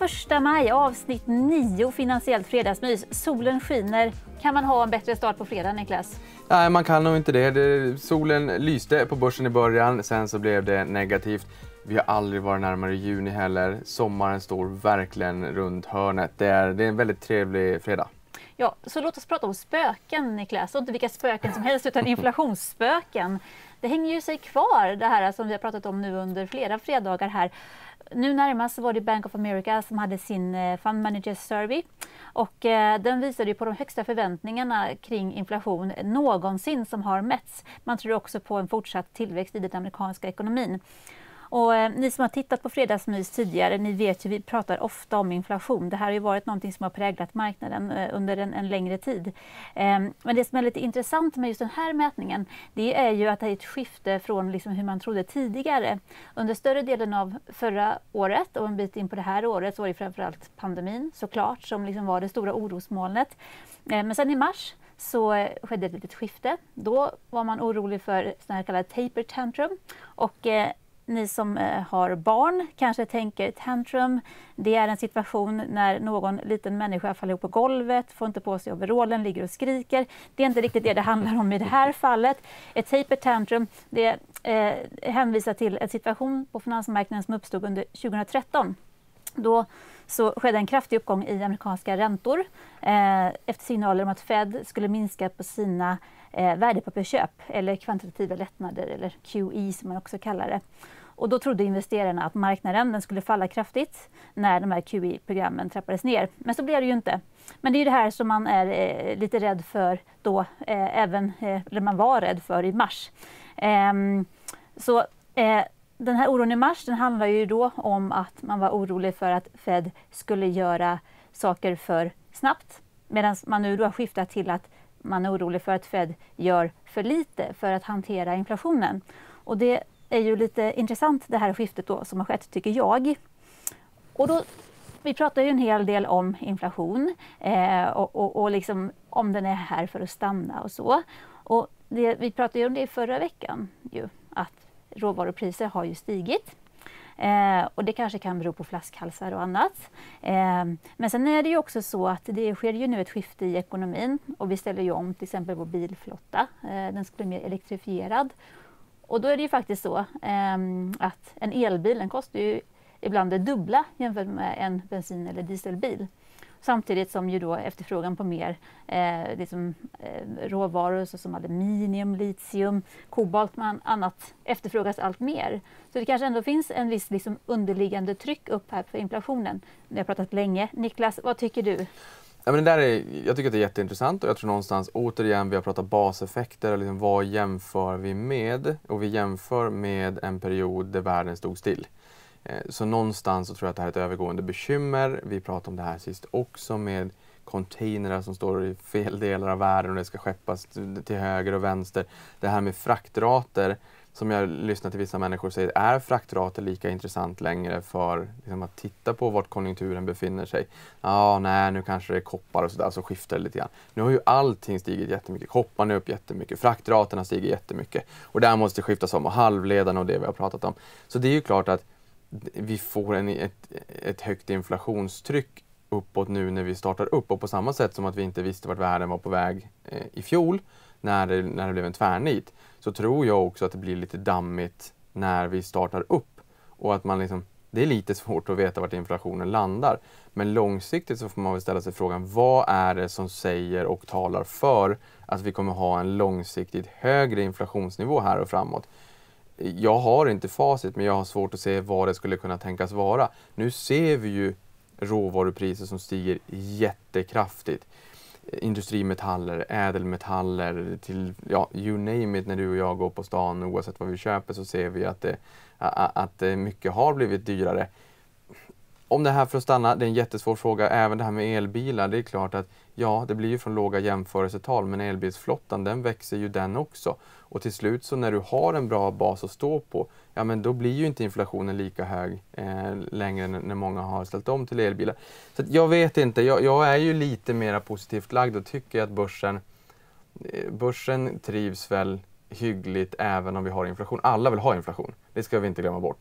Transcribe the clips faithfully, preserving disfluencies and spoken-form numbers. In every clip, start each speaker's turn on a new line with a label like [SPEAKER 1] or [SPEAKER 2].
[SPEAKER 1] första maj, avsnitt nio, finansiellt fredagsmys. Solen skiner. Kan man ha en bättre start på fredag, Niklas?
[SPEAKER 2] Nej, man kan nog inte det. det. Solen lyste på börsen i början, sen så blev det negativt. Vi har aldrig varit närmare juni heller. Sommaren står verkligen runt hörnet. Det är, det är en väldigt trevlig fredag.
[SPEAKER 1] Ja, så låt oss prata om spöken, Niklas. Och inte vilka spöken som helst, utan inflationsspöken. Det hänger ju sig kvar, det här som vi har pratat om nu under flera fredagar här. Nu närmast var det Bank of America som hade sin Fund Managers Survey. Och eh, den visade ju på de högsta förväntningarna kring inflation någonsin som har mätts. Man tror också på en fortsatt tillväxt i den amerikanska ekonomin. Och eh, ni som har tittat på fredagsmys tidigare, ni vet ju vi pratar ofta om inflation. Det här har ju varit någonting som har präglat marknaden eh, under en, en längre tid. Eh, men det som är lite intressant med just den här mätningen, det är ju att det är ett skifte från liksom hur man trodde tidigare. Under större delen av förra året och en bit in på det här året så var det framförallt pandemin såklart som liksom var det stora orosmolnet. Eh, men sen i mars så eh, skedde ett litet skifte. Då var man orolig för sån här kallad taper tantrum och eh, ni som eh, har barn kanske tänker tantrum, det är en situation när någon liten människa faller ihop på golvet, får inte på sig overallen, ligger och skriker. Det är inte riktigt det det handlar om i det här fallet. Ett taper tantrum, det eh, hänvisar till en situation på finansmarknaden som uppstod under tjugohundratretton. Då så skedde en kraftig uppgång i amerikanska räntor eh, efter signaler om att Fed skulle minska på sina eh, värdepappersköp eller kvantitativa lättnader eller Q E som man också kallar det. Och då trodde investerarna att marknaden den skulle falla kraftigt när de här Q E-programmen trappades ner. Men så blev det ju inte. Men det är ju det här som man är eh, lite rädd för då, eh, även, eh, eller man var rädd för i mars. Eh, så eh, Den här oron i mars den handlar ju då om att man var orolig för att Fed skulle göra saker för snabbt. Medan man nu då har skiftat till att man är orolig för att Fed gör för lite för att hantera inflationen. Och det är ju lite intressant det här skiftet då som har skett tycker jag. Och då, vi pratar ju en hel del om inflation eh, och, och, och liksom om den är här för att stanna och så. Och det, vi pratade ju om det i förra veckan ju, att råvarupriser har ju stigit eh, och det kanske kan bero på flaskhalsar och annat. Eh, men sen är det ju också så att det sker ju nu ett skifte i ekonomin och vi ställer ju om till exempel vår bilflotta. Eh, den ska bli mer elektrifierad. Och då är det ju faktiskt så eh, att en elbil den kostar ju ibland det dubbla jämfört med en bensin- eller dieselbil. Samtidigt som ju då efterfrågan på mer eh, liksom, eh, råvaror såsom aluminium, litium, kobolt och annat efterfrågas allt mer. Så det kanske ändå finns en viss liksom, underliggande tryck upp här för inflationen. Vi har pratat länge. Niklas, vad tycker du?
[SPEAKER 2] Ja, men det där är, jag tycker att det är jätteintressant och jag tror någonstans återigen vi har pratat baseffekter och liksom, vad jämför vi med? Och vi jämför med en period där världen stod still. Så någonstans så tror jag att det här är ett övergående bekymmer. Vi pratade om det här sist också med containrar som står i fel delar av världen och det ska skeppas till höger och vänster. Det här med fraktrater som jag lyssnar till vissa människor säger, är fraktrater lika intressant längre för liksom, att titta på vart konjunkturen befinner sig? Ja, nej, nu kanske det är koppar och sådär så skiftar det lite grann. Nu har ju allting stigit jättemycket. Kopparna är upp jättemycket. Fraktraterna stiger jättemycket. Och där måste skiftas om och halvledarna och det vi har pratat om. Så det är ju klart att vi får en, ett, ett högt inflationstryck uppåt nu när vi startar upp. Och på samma sätt som att vi inte visste vart världen var på väg eh, i fjol när det, när det blev en tvärnit. Så tror jag också att det blir lite dammigt när vi startar upp. Och att man liksom, det är lite svårt att veta vart inflationen landar. Men långsiktigt så får man väl ställa sig frågan, vad är det som säger och talar för att vi kommer ha en långsiktigt högre inflationsnivå här och framåt? Jag har inte facit men jag har svårt att se vad det skulle kunna tänkas vara. Nu ser vi ju råvarupriser som stiger jättekraftigt. Industrimetaller, ädelmetaller, till, ja, you name it, när du och jag går på stan oavsett vad vi köper så ser vi att, det, att mycket har blivit dyrare. Om det här för att stanna, det är en jättesvår fråga. Även det här med elbilar, det är klart att ja, det blir ju från låga jämförelsetal, men elbilsflottan den växer ju den också. Och till slut så när du har en bra bas att stå på, ja men då blir ju inte inflationen lika hög eh, längre när många har ställt om till elbilar. Så att jag vet inte, jag, jag är ju lite mer positivt lagd och tycker att börsen, eh, börsen trivs väl hyggligt även om vi har inflation. Alla vill ha inflation, det ska vi inte glömma bort.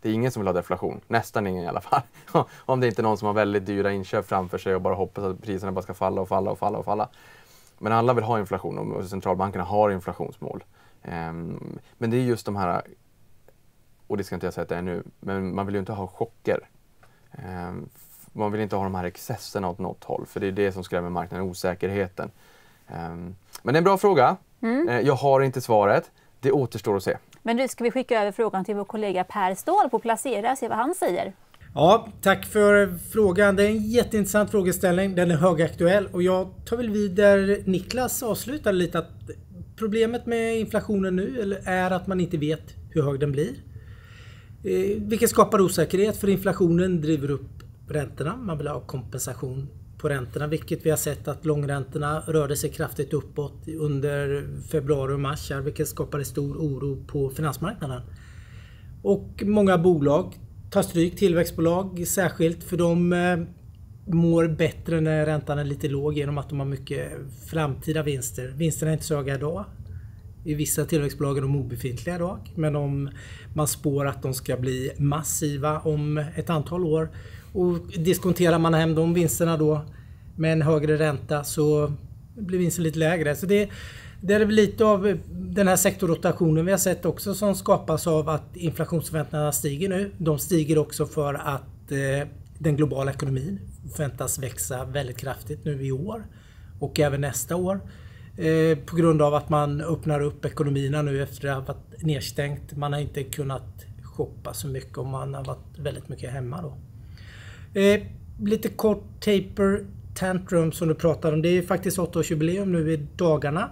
[SPEAKER 2] Det är ingen som vill ha deflation, nästan ingen i alla fall. Om det inte är någon som har väldigt dyra inköp framför sig och bara hoppas att priserna bara ska falla och falla och falla och falla. Men alla vill ha inflation och centralbankerna har inflationsmål. Um, men det är just de här, och det ska inte jag säga att det är nu, men man vill ju inte ha chocker. Um, man vill inte ha de här excesserna åt något håll, för det är det som skrämmer marknaden, osäkerheten. Um, men det är en bra fråga. Mm. Uh, jag har inte svaret. Det återstår att se.
[SPEAKER 1] Men nu ska vi skicka över frågan till vår kollega Per Ståhl på Placera, se vad han säger.
[SPEAKER 3] Ja, tack för frågan. Det är en jätteintressant frågeställning. Den är högaktuell och jag tar väl vid där Niklas avslutar lite att problemet med inflationen nu är att man inte vet hur hög den blir. Eh, vilket skapar osäkerhet, för inflationen driver upp räntorna. Man vill ha kompensation på räntorna, vilket vi har sett att långräntorna rörde sig kraftigt uppåt under februari och mars, vilket skapade stor oro på finansmarknaden. Och många bolag tar stryk, tillväxtbolag särskilt, för de eh, mår bättre när räntan är lite låg genom att de har mycket framtida vinster. Vinsterna är inte så höga idag. I vissa tillväxtbolag är de obefintliga idag, men om man spår att de ska bli massiva om ett antal år och diskonterar man hem de vinsterna då med en högre ränta, så blir vinsten lite lägre. Så det, det är lite av den här sektorrotationen vi har sett också som skapas av att inflationsförväntningarna stiger nu. De stiger också för att eh, den globala ekonomin förväntas växa väldigt kraftigt nu i år och även nästa år. Eh, på grund av att man öppnar upp ekonomierna nu efter att ha varit nedstängt. Man har inte kunnat shoppa så mycket och man har varit väldigt mycket hemma då. Eh, lite kort taper tantrum som du pratar om. Det är faktiskt åttaårsjubileum nu i dagarna.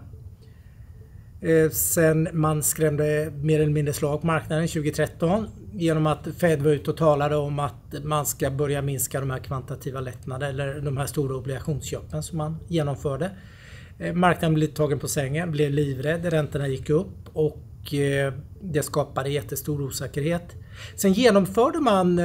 [SPEAKER 3] Eh, sen man skrämde mer eller mindre slag på marknaden tjugo-tretton genom att Fed var ute och talade om att man ska börja minska de här kvantitativa lättnader eller de här stora obligationsköpen som man genomförde. Eh, marknaden blev tagen på sängen, blev livrädd, räntorna gick upp och eh, det skapade jättestor osäkerhet. Sen genomförde man,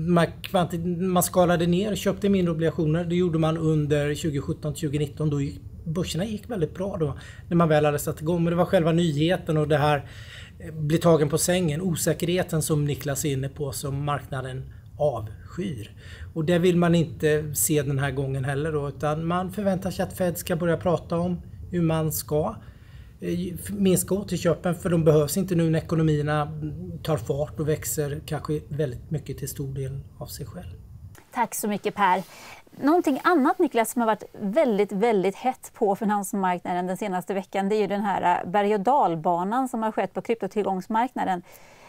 [SPEAKER 3] man skalade ner och köpte mindre obligationer. Det gjorde man under tjugo-sjutton tjugo-nitton. Då gick, börserna gick väldigt bra då när man väl hade satt igång. Men det var själva nyheten och det här blir tagen på sängen. Osäkerheten som Niklas är inne på som marknaden avskyr. Och det vill man inte se den här gången heller då, utan man förväntar sig att Fed ska börja prata om hur man ska minska återköpen, för de behövs inte nu när ekonomierna tar fart och växer kanske väldigt mycket till stor del av sig själv.
[SPEAKER 1] Tack så mycket Per. Någonting annat Niklas som har varit väldigt, väldigt hett på finansmarknaden den senaste veckan, det är ju den här berg- och dalbanan som har skett på kryptotillgångsmarknaden.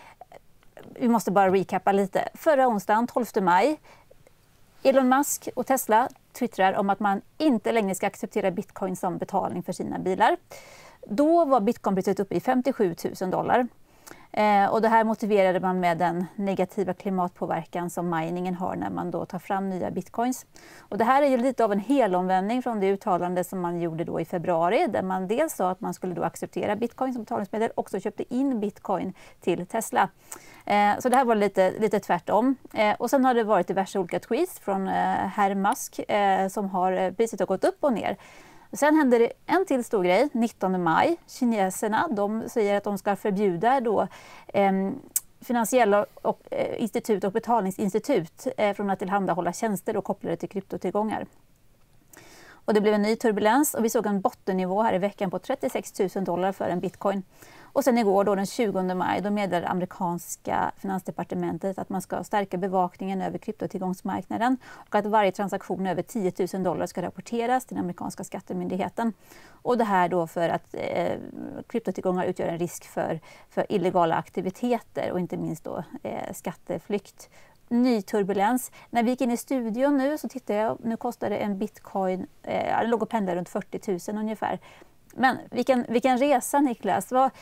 [SPEAKER 1] Vi måste bara recappa lite. Förra onsdagen, tolfte maj, Elon Musk och Tesla twittrar om att man inte längre ska acceptera bitcoin som betalning för sina bilar. Då var bitcoinpriset uppe i femtiosju tusen dollar. Eh, och det här motiverade man med den negativa klimatpåverkan som miningen har när man då tar fram nya bitcoins. Och det här är ju lite av en helomvändning från det uttalande som man gjorde då i februari, där man dels sa att man skulle då acceptera bitcoin som betalningsmedel och också köpte in bitcoin till Tesla. Eh, så det här var lite, lite tvärtom. Eh, och sen har det varit diverse olika tweets från eh, herr Musk eh, som har priset har gått upp och ner. Sen händer det en till stor grej, nittonde maj. Kineserna de säger att de ska förbjuda då, eh, finansiella och, eh, institut och betalningsinstitut eh, från att tillhandahålla tjänster och kopplade till kryptotillgångar. Och det blev en ny turbulens och vi såg en bottennivå här i veckan på trettiosex tusen dollar för en bitcoin. Och sen igår då den tjugonde maj då meddelade amerikanska finansdepartementet att man ska stärka bevakningen över kryptotillgångsmarknaden och att varje transaktion över tio tusen dollar ska rapporteras till den amerikanska skattemyndigheten. Och det här då för att eh, kryptotillgångar utgör en risk för, för illegala aktiviteter och inte minst då eh, skatteflykt. Ny turbulens. När vi gick in i studion nu så tittade jag, nu kostade en bitcoin, eh, det låg och pendlade runt fyrtio tusen ungefär. Men vilken, vilken resa Niklas. Vad,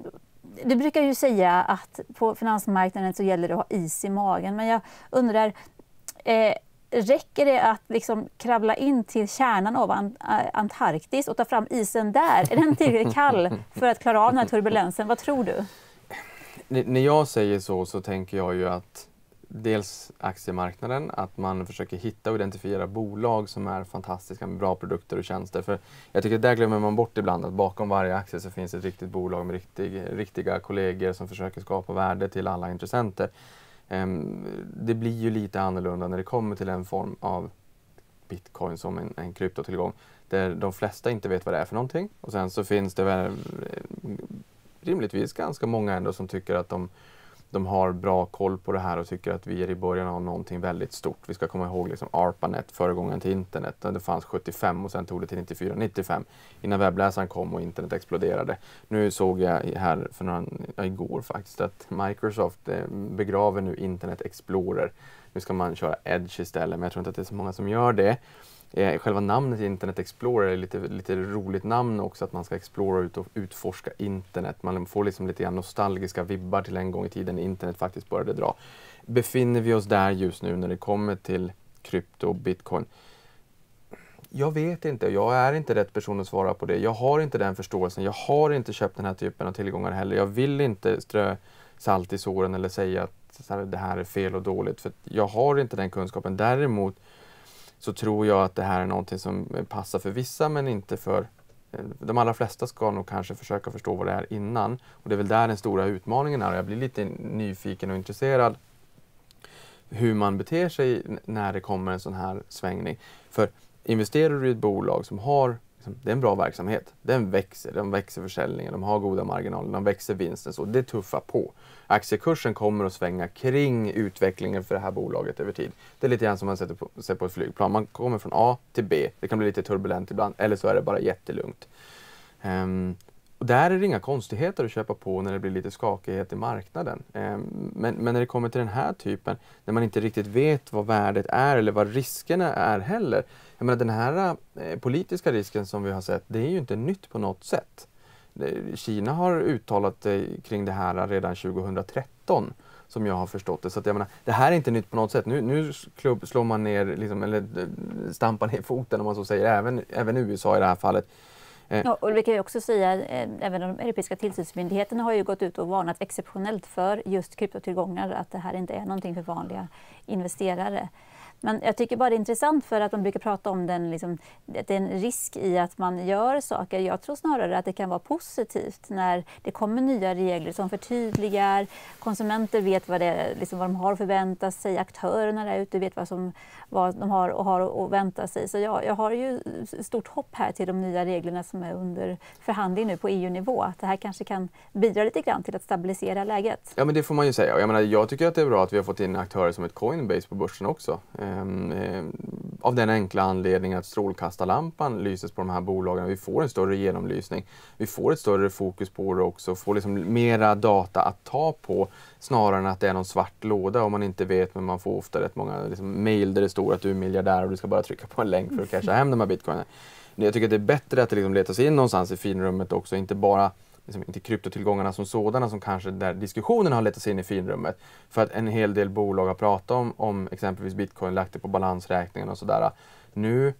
[SPEAKER 1] du brukar ju säga att på finansmarknaden så gäller det att ha is i magen. Men jag undrar, eh, räcker det att liksom kravla in till kärnan av Ant- Antarktis och ta fram isen där? Är den tillräckligt kall för att klara av den här turbulensen? Vad tror du?
[SPEAKER 2] N- när jag säger så så tänker jag ju att dels aktiemarknaden, att man försöker hitta och identifiera bolag som är fantastiska med bra produkter och tjänster. För jag tycker att där glömmer man bort ibland att bakom varje aktie så finns ett riktigt bolag med riktig, riktiga kollegor som försöker skapa värde till alla intressenter. Um, det blir ju lite annorlunda när det kommer till en form av bitcoin som en, en kryptotillgång där de flesta inte vet vad det är för någonting. Och sen så finns det väl rimligtvis ganska många ändå som tycker att de, de har bra koll på det här och tycker att vi är i början av någonting väldigt stort. Vi ska komma ihåg liksom ARPANET, föregången till internet. Det fanns sjuttiofem och sen tog det till nittiofyra nittiofem innan webbläsaren kom och internet exploderade. Nu såg jag här för några, ja, igår faktiskt att Microsoft eh, begraver nu Internet Explorer. Nu ska man köra Edge istället, men jag tror inte att det är så många som gör det. Eh, själva namnet Internet Explorer är lite, lite roligt namn också, att man ska explora ut och utforska internet. Man får liksom lite grann nostalgiska vibbar till en gång i tiden när internet faktiskt började dra. Befinner vi oss där just nu när det kommer till krypto och bitcoin? Jag vet inte, jag är inte rätt person att svara på det. Jag har inte den förståelsen, jag har inte köpt den här typen av tillgångar heller. Jag vill inte strö salt i såren eller säga att det här är fel och dåligt, för jag har inte den kunskapen. Däremot så tror jag att det här är någonting som passar för vissa men inte för de allra flesta. Ska nog kanske försöka förstå vad det är innan. Och det är väl där den stora utmaningen är. Jag blir lite nyfiken och intresserad hur man beter sig när det kommer en sån här svängning. För investerar du i ett bolag som har, det är en bra verksamhet, den växer, den växer försäljningen, de har goda marginaler, de växer vinsten, så det tuffar på. Aktiekursen kommer att svänga kring utvecklingen för det här bolaget över tid. Det är lite grann som man sätter på, sätter på ett flygplan. Man kommer från A till B, det kan bli lite turbulent ibland, eller så är det bara jättelugnt. Um, och där är det inga konstigheter att köpa på när det blir lite skakighet i marknaden. Um, men, men när det kommer till den här typen, när man inte riktigt vet vad värdet är eller vad riskerna är heller. Jag menar, den här eh, politiska risken som vi har sett, det är ju inte nytt på något sätt. Det, Kina har uttalat eh, kring det här redan tjugohundratretton, som jag har förstått det. Så att jag menar, det här är inte nytt på något sätt. Nu, nu klubb, slår man ner, liksom, eller eh, stampar ner foten om man så säger, även, även U S A i det här fallet.
[SPEAKER 1] Ja, och vi kan ju också säga, eh, även de europeiska tillsynsmyndigheterna har ju gått ut och varnat exceptionellt för just kryptotillgångar, att det här inte är någonting för vanliga investerare. Men jag tycker bara det är intressant för att man brukar prata om den, liksom, att det är en risk i att man gör saker. Jag tror snarare att det kan vara positivt när det kommer nya regler som förtydligar. Konsumenter vet vad, det, liksom vad de har att förvänta sig. Aktörerna där ute vet vad, som, vad de har och har att vänta sig. Så jag, jag har ju stort hopp här till de nya reglerna som är under förhandling nu på E U-nivå. Att det här kanske kan bidra lite grann till att stabilisera läget.
[SPEAKER 2] Ja, men det får man ju säga. Jag menar, jag tycker att det är bra att vi har fått in aktörer som ett Coinbase på börsen också. Um, eh, av den enkla anledningen att strålkastarlampan lyses på de här bolagen. Vi får en större genomlysning. Vi får ett större fokus på det också. Får liksom mera data att ta på snarare än att det är någon svart låda om man inte vet. Men man får ofta rätt många liksom, mail där det står att du är miljardär och du ska bara trycka på en länk för att casha hem de här bitcoinen. Jag tycker att det är bättre att det liksom letas in någonstans i finrummet också. Inte bara liksom, inte kryptotillgångarna som sådana som kanske där diskussionen har letat sig in i finrummet. För att en hel del bolag har pratat om, om exempelvis bitcoin, lagt det på balansräkningen och sådär. Nu,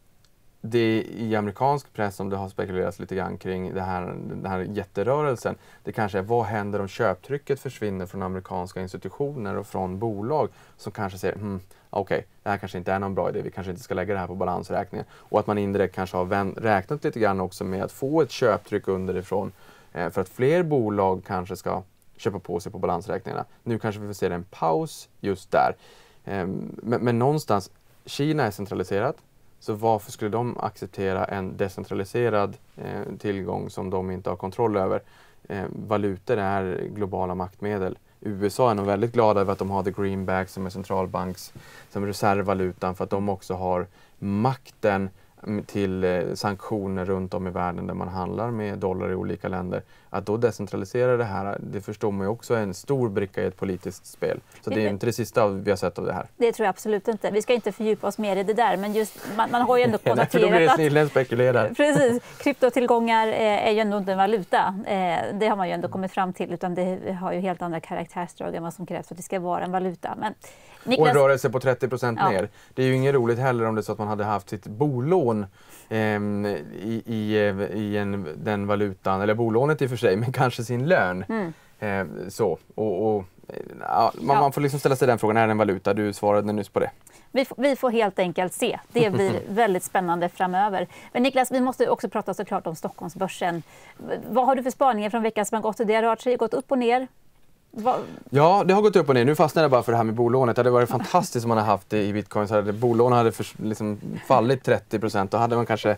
[SPEAKER 2] det i amerikansk press som det har spekulerats lite grann kring det här, den här jätterörelsen. Det kanske är vad händer om köptrycket försvinner från amerikanska institutioner och från bolag som kanske säger hmm, okej, okay, det här kanske inte är någon bra idé, vi kanske inte ska lägga det här på balansräkningen. Och att man indirekt kanske har vän, räknat lite grann också med att få ett köptryck underifrån eh, för att fler bolag kanske ska köpa på sig på balansräkningarna. Nu kanske vi får se en paus just där. Eh, men, men någonstans, Kina är centraliserat. Så varför skulle de acceptera en decentraliserad eh, tillgång som de inte har kontroll över? Eh, valutor är globala maktmedel. U S A är nog väldigt glada över att de har the greenback som är centralbanks som reservvalutan, för att de också har makten till eh, sanktioner runt om i världen där man handlar med dollar i olika länder. Att då decentralisera det här, det förstår man ju också är en stor bricka i ett politiskt spel. Så det är inte det sista vi har sett av det här.
[SPEAKER 1] Det tror jag absolut inte. Vi ska inte fördjupa oss mer i det där, men just man, man har ju ändå konstaterat
[SPEAKER 2] för då blir det snillen spekulerar.
[SPEAKER 1] Precis, kryptotillgångar är ju ändå inte en valuta. Det har man ju ändå kommit fram till, utan det har ju helt andra karaktärsdrag än vad som krävs för att det ska vara en valuta. Men
[SPEAKER 2] Niklas... Och en rörelse på trettio procent ja. ner. Det är ju inget roligt heller om det är så att man hade haft sitt bolån eh, i, i, i en, den valutan, eller bolånet i och för sig, men kanske sin lön. Mm. Eh, så, och, och ja, man, ja. man får liksom ställa sig den frågan, är det en valuta? Du svarade nyss på det.
[SPEAKER 1] Vi, vi får helt enkelt se. Det blir väldigt spännande framöver. Men Niklas, vi måste också prata såklart om Stockholmsbörsen. Vad har du för spaningar från veckan som har gått? Det har rört sig, gått upp och ner. Va?
[SPEAKER 2] Ja, det har gått upp och ner. Nu fastnar jag bara för det här med bolånet. Det hade varit fantastiskt om man hade haft det i bitcoin. Så hade bolånet hade för, liksom fallit trettio procent. Då hade man kanske...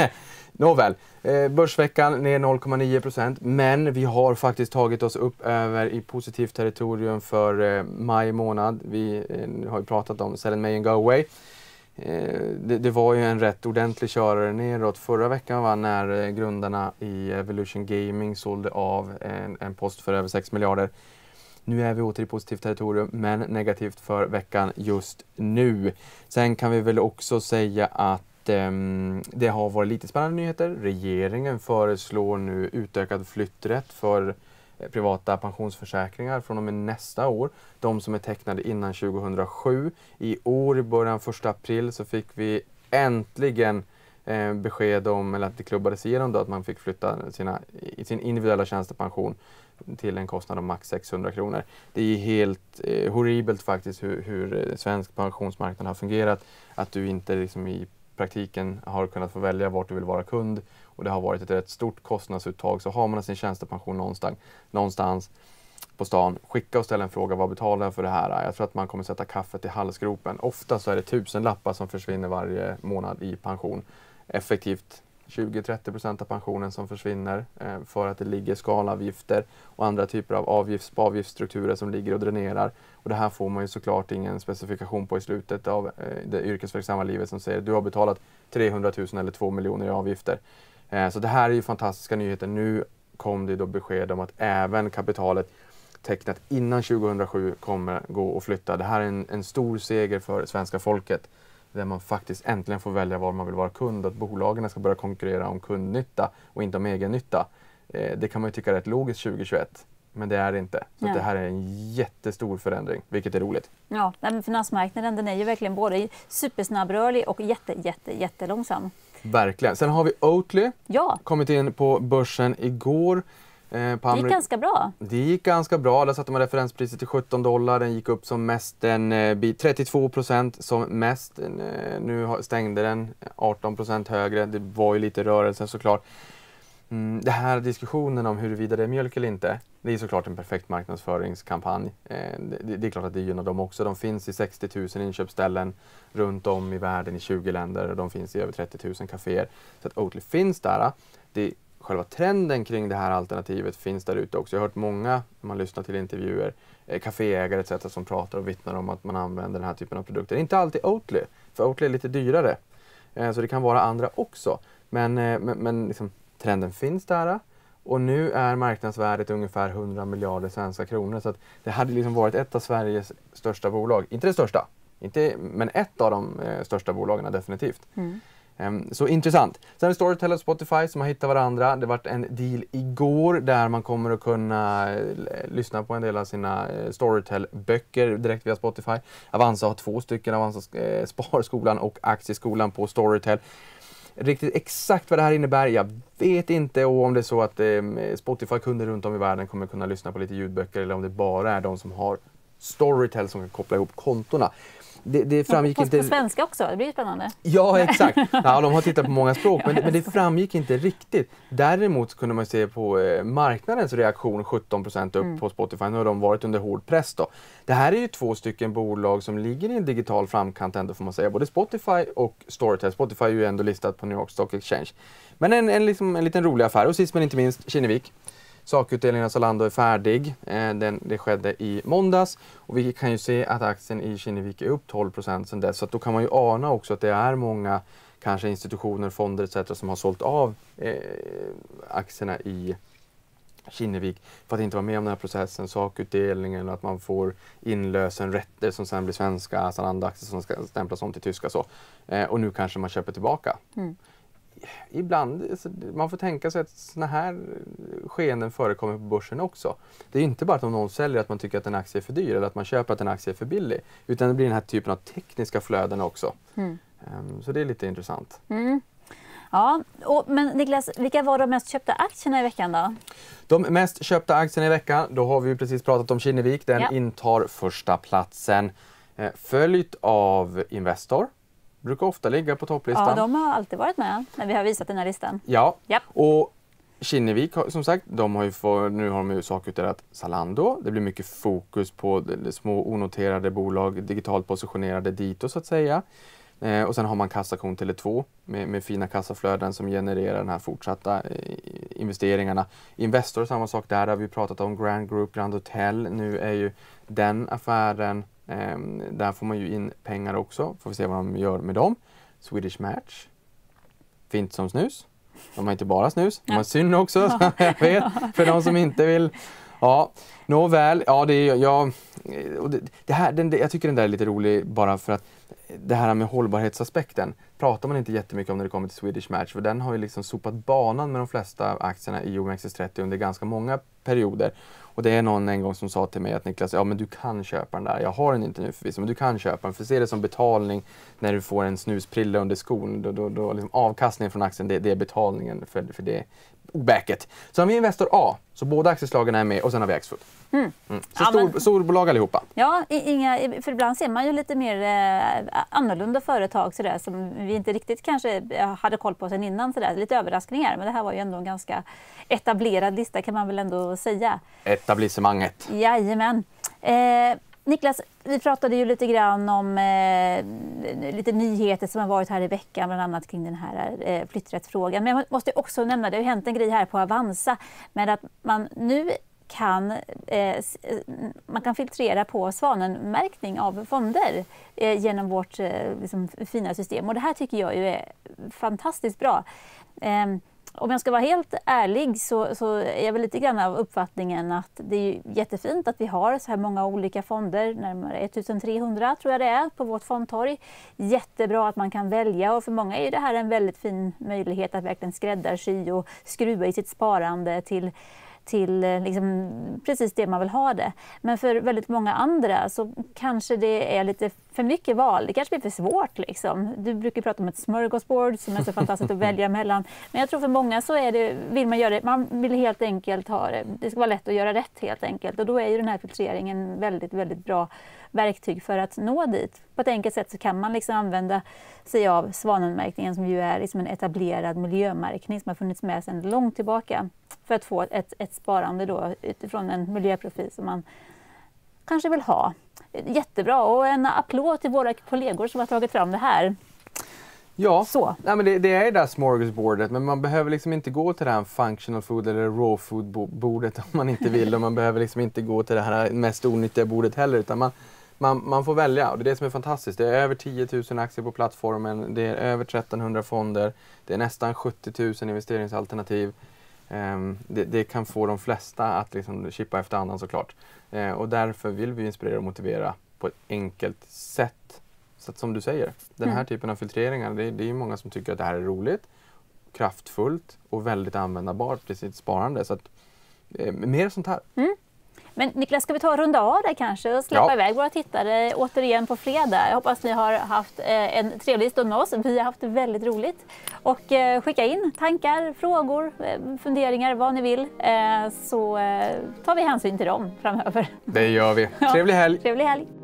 [SPEAKER 2] Nåväl, eh, börsveckan ner noll komma nio procent. Men vi har faktiskt tagit oss upp över i positivt territorium för eh, maj månad. Vi eh, har ju pratat om Sell in May and Go Away. Eh, det, det var ju en rätt ordentlig körare neråt förra veckan, va, när eh, grundarna i Evolution Gaming sålde av en, en post för över sex miljarder. Nu är vi åter i positivt territorium, men negativt för veckan just nu. Sen kan vi väl också säga att um, det har varit lite spännande nyheter. Regeringen föreslår nu utökad flytträtt för eh, privata pensionsförsäkringar från och med nästa år. De som är tecknade innan tjugohundrasju. I år i början första april så fick vi äntligen eh, besked om, eller att det klubbades igenom då, att man fick flytta sina, i sin individuella tjänstepension till en kostnad av max sexhundra kronor. Det är helt eh, horribelt faktiskt hur, hur svensk pensionsmarknad har fungerat. Att du inte liksom i praktiken har kunnat få välja vart du vill vara kund. Och det har varit ett rätt stort kostnadsuttag. Så har man sin tjänstepension någonstans, någonstans på stan, skicka och ställa en fråga, vad betalar jag för det här? Jag tror att man kommer sätta kaffet i halsgropen. Ofta så är det tusen lappar som försvinner varje månad i pension. Effektivt tjugo till trettio procent av pensionen som försvinner eh, för att det ligger skalavgifter och andra typer av avgifts- avgiftsstrukturer som ligger och dränerar. Och det här får man ju såklart ingen specifikation på i slutet av eh, det yrkesverksamma livet som säger du har betalat trehundratusen eller två miljoner i avgifter. Eh, så det här är ju fantastiska nyheter. Nu kom det då besked om att även kapitalet tecknat innan tjugohundrasju kommer gå och flytta. Det här är en, en stor seger för svenska folket. Där man faktiskt äntligen får välja var man vill vara kund. Att bolagen ska börja konkurrera om kundnytta och inte om egennytta. Eh, det kan man ju tycka är rätt logiskt tjugohundratjugoett. Men det är det inte. Så att det här är en jättestor förändring, vilket är roligt.
[SPEAKER 1] Ja, men finansmarknaden den är ju verkligen både supersnabbrörlig och jätte, jätte, jättelångsam.
[SPEAKER 2] Verkligen. Sen har vi Oatly.
[SPEAKER 1] Ja.
[SPEAKER 2] Kommit in på börsen igår.
[SPEAKER 1] Eh, på det gick ganska bra.
[SPEAKER 2] Det gick ganska bra. Där satte man referenspriset till sjutton dollar. Den gick upp som mest en eh, trettiotvå procent som mest. Eh, nu stängde den arton procent högre. Det var ju lite rörelse såklart. Mm, det här diskussionen om huruvida det är mjölk eller inte, det är såklart en perfekt marknadsföringskampanj. Eh, det, det är klart att det gynnar dem också. De finns i sextio tusen inköpsställen runt om i världen i tjugo länder och de finns i över trettio tusen kaféer. Så att Oatly finns där. Det Själva trenden kring det här alternativet finns där ute också. Jag har hört många, när man lyssnar till intervjuer, eh, kaféägare et cetera som pratar och vittnar om att man använder den här typen av produkter. Inte alltid Oatly, för Oatly är lite dyrare. Eh, så det kan vara andra också. Men, eh, men, men liksom, trenden finns där. Och nu är marknadsvärdet ungefär hundra miljarder svenska kronor. Så att det hade liksom varit ett av Sveriges största bolag. Inte det största, inte, men ett av de eh, största bolagen definitivt. Mm. Så intressant. Sen är Storytel och Spotify som har hittat varandra. Det var en deal igår där man kommer att kunna lyssna på en del av sina Storytel-böcker direkt via Spotify. Avanza har två stycken, Avanza Sparskolan och Aktieskolan på Storytel. Riktigt exakt vad det här innebär, jag vet inte, och om det är så att eh, Spotify-kunder runt om i världen kommer kunna lyssna på lite ljudböcker eller om det bara är de som har Storytel som kan koppla ihop kontorna. Det, det framgick
[SPEAKER 1] på,
[SPEAKER 2] inte...
[SPEAKER 1] på svenska också, det blir spännande.
[SPEAKER 2] Ja, exakt. Ja, de har tittat på många språk, men, men det framgick inte riktigt. Däremot kunde man se på eh, marknadens reaktion sjutton procent upp mm. på Spotify. Nu har de varit under hård press då. Det här är ju två stycken bolag som ligger i en digital framkant ändå, får man säga. Både Spotify och Storytel. Spotify är ju ändå listat på New York Stock Exchange. Men en, en, liksom, en liten rolig affär. Och sist men inte minst, Kinnevik. Sakutdelningen av Zalando är färdig. Eh, den, det skedde i måndags. Och vi kan ju se att aktien i Kinnevik är upp tolv procent sedan dess. Så att då kan man ju ana också att det är många kanske institutioner, fonder et cetera som har sålt av eh, aktierna i Kinnevik för att inte vara med om den här processen, sakutdelningen, eller att man får inlösen rätter som sen blir svenska, Zalando-aktier som ska stämplas om till tyska. Så. Eh, och nu kanske man köper tillbaka. Mm. Ibland, man får tänka sig att såna här skeenden förekommer på börsen också. Det är inte bara att om någon säljer att man tycker att en aktie är för dyr eller att man köper att en aktie är för billig. Utan det blir den här typen av tekniska flöden också. Mm. Um, så det är lite intressant.
[SPEAKER 1] Mm. Ja, och, men Niklas, vilka var de mest köpta aktierna i veckan då?
[SPEAKER 2] De mest köpta aktierna i veckan, då har vi precis pratat om Kinnevik. Den ja. intar första platsen. Eh, följt av Investor. Brukar ofta ligga på topplistan.
[SPEAKER 1] Ja, de har alltid varit med när vi har visat den här listan.
[SPEAKER 2] Ja,
[SPEAKER 1] ja.
[SPEAKER 2] och Kinnevik som sagt, de har ju för, nu har de ju sakutörat Zalando. Det blir mycket fokus på de, de små onoterade bolag, digitalt positionerade dito så att säga. Eh, och sen har man kassakon Tele två med, med fina kassaflöden som genererar den här fortsatta eh, investeringarna. Investor, samma sak där, har vi pratat om Grand Group, Grand Hotel. Nu är ju den affären, eh, där får man ju in pengar också. Får vi se vad de gör med dem. Swedish Match, fint som snus. De har inte bara snus, de har syn också, jag vet, för de som inte vill. Ja, nåväl, ja det är jag, det, det här, den, jag tycker den där är lite rolig bara för att det här med hållbarhetsaspekten pratar man inte jättemycket om när det kommer till Swedish Match, för den har ju liksom sopat banan med de flesta aktierna i O M X S trettio under ganska många perioder. Och det är någon en gång som sa till mig att Niklas, ja men du kan köpa den där, jag har den inte nu förvisso, men du kan köpa den, för se det som betalning när du får en snusprilla under skon, då, då, då liksom avkastningen från aktien, det, det är betalningen för, för det backet. Så har vi Investor A, så båda aktieslagen är med och sen har vi Axfood. Mm. Mm. Så
[SPEAKER 1] ja,
[SPEAKER 2] stor,
[SPEAKER 1] men,
[SPEAKER 2] storbolag allihopa.
[SPEAKER 1] Ja, inga, för ibland ser man ju lite mer eh, annorlunda företag så där, som vi inte riktigt kanske hade koll på sen innan. Så där. Lite överraskningar, men det här var ju ändå en ganska etablerad lista kan man väl ändå säga.
[SPEAKER 2] Etablissemanget.
[SPEAKER 1] Jajamän. Eh, Niklas, vi pratade ju lite grann om eh, lite nyheter som har varit här i veckan, bland annat kring den här eh, flytträttsfrågan. Men jag måste också nämna, det har hänt en grej här på Avanza med att man nu kan, eh, man kan filtrera på svanenmärkning av fonder eh, genom vårt eh, liksom, fina system. Och det här tycker jag ju är fantastiskt bra. Eh, Om jag ska vara helt ärlig så, så är jag väl lite grann av uppfattningen att det är jättefint att vi har så här många olika fonder, närmare ettusentrehundra tror jag det är på vårt fondtorg. Jättebra att man kan välja, och för många är det här en väldigt fin möjlighet att verkligen skräddarsy och skruva i sitt sparande till till liksom precis det man vill ha det. Men för väldigt många andra så kanske det är lite för mycket val. Det kanske blir för svårt liksom. Du brukar prata om ett smörgåsbord som är så fantastiskt att välja mellan. Men jag tror för många så är det, vill man göra det, man vill helt enkelt ha det. Det ska vara lätt att göra rätt helt enkelt. Och då är ju den här filtreringen väldigt, väldigt bra verktyg för att nå dit. På ett enkelt sätt så kan man liksom använda sig av svanenmärkningen, som ju är liksom en etablerad miljömärkning som har funnits med sedan långt tillbaka, för att få ett, ett sparande då utifrån en miljöprofil som man kanske vill ha. Jättebra, och en applåd till våra kollegor som har tagit fram det här.
[SPEAKER 2] Ja, så. Nej, men det, det är det där smorgasbordet, men man behöver liksom inte gå till det här functional food eller raw food bordet om man inte vill, och man behöver liksom inte gå till det här mest onyttiga bordet heller, utan man, man, man får välja, och det är det som är fantastiskt. Det är över tio tusen aktier på plattformen, det är över trettonhundra fonder, det är nästan sjuttio tusen investeringsalternativ. Um, det, det kan få de flesta att liksom chippa efter andan såklart. Uh, och därför vill vi inspirera och motivera på ett enkelt sätt. Så att, som du säger, den här mm. typen av filtreringar, det, det är många som tycker att det här är roligt, kraftfullt och väldigt användbart i sitt sparande. Så att, eh, mer sånt här. Mm.
[SPEAKER 1] Men Niklas, ska vi ta och runda av det kanske och släppa
[SPEAKER 2] ja.
[SPEAKER 1] iväg våra tittare återigen på fredag? Jag hoppas ni har haft eh, en trevlig stund med oss. Vi har haft det väldigt roligt. Och eh, skicka in tankar, frågor, eh, funderingar, vad ni vill. Eh, så eh, tar vi hänsyn till dem framöver.
[SPEAKER 2] Det gör vi. Trevlig helg!
[SPEAKER 1] Ja, trevlig helg!